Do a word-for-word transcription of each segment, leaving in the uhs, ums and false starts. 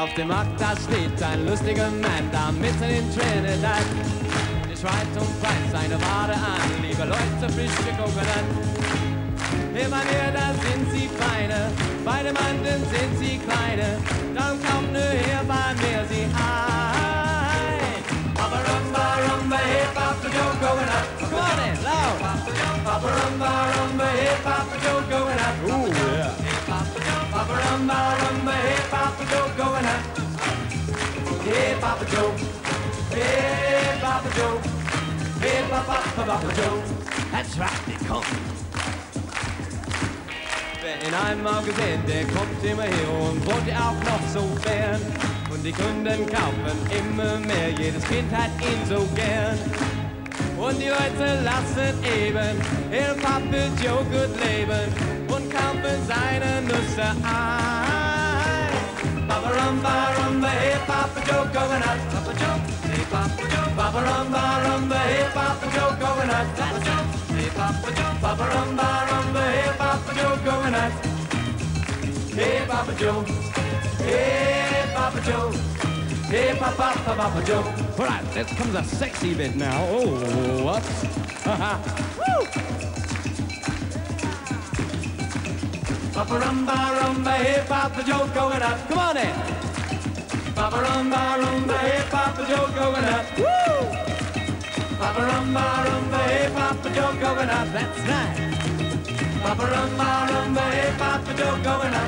Auf dem Markt, da steht ein lustiger Mann, da mitten in Trinidad. Der schreit und preist seine Ware an, liebe Leute, frische Coconut. Hey, Mann, hier, da sind sie feine, bei dem anderen sind sie kleine, dann kommt nur her bei mir sie ein. Papa rumba rumba, hey, Papa Joe, Coconut. Come on in, loud. Papa rumba rumba, hey, Papa Joe, Coconut. Ooh, yeah. Hey, Papa Joe, Papa rumba rumba, hey, Papa Joe, Coconut. Hey, Papa Joe, hey, Papa Joe, hey, Papa, Papa Joe. That's right, they come. Wer ihn einmal gesehen, der kommt immer her und wohnt auch noch so fern. Und die Kunden kaufen immer mehr, jedes Kind hat ihn so gern. Und die Leute lassen eben ihren Papa Joe gut leben und kaufen seine Nüsse ein. Papa rumba rumba, hey Papa Joe, Coconut. Papa Joe, hey Papa Joe. Papa rumba rumba, hey Papa Joe, Coconut. Papa Joe, hey Papa Joe. Papa rumba rumba, hey Papa Joe, Coconut. Hey Papa Joe, hey Papa Joe, hey Papa, Papa, Papa Joe. All right, this comes a sexy bit now. Oh, whoops. Woo! Papa rumba rumba, hey Papa Joe, Coconut. Come on in. Papa rumba rumba, hey Papa Joe, Coconut. Woo! Papa rumba rumba, hey Papa Joe, Coconut. That's nice. Papa rumba rumba, hey Papa Joe, Coconut.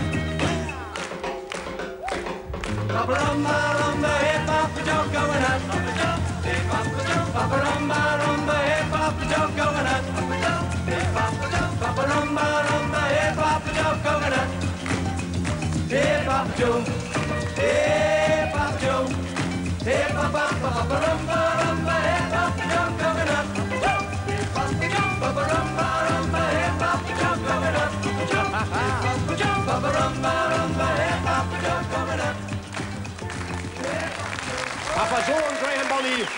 Papa rumba rumba, hey Papa Joe, Coconut. Papa Joe, hey Papa Joe. Papa rumba rumba, hey Papa Joe, Coconut. Papa Joe, hey Papa Joe. Papa rumba rumba, hey Papa Joe, Coconut. Hey Papa Joe, hey Papa Joe, hey Papa, Papa rumba rumba, hey Papa Joe, Coconut. Hey Papa Joe, Papa rumba rumba, hey Papa Joe, Coconut. Papa Joe, Papa rumba rumba, hey Papa Joe, Coconut. Papa Joe und Graham Bonny.